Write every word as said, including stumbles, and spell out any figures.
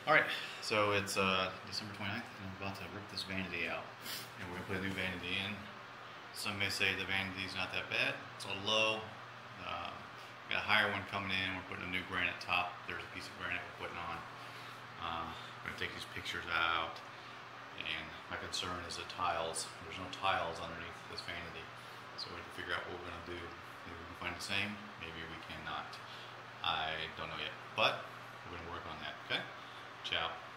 Alright, so it's uh, December twenty-ninth, and I'm about to rip this vanity out. And we're going to put a new vanity in. Some may say the vanity's not that bad. It's a little low. Uh, got a higher one coming in. We're putting a new granite top. There's a piece of granite we're putting on. Uh, I'm going to take these pictures out. And my concern is the tiles. There's no tiles underneath this vanity. So we have to figure out what we're going to do. Maybe we can find the same. Maybe we cannot. I don't know yet. But we're going to work on that, okay? Ciao.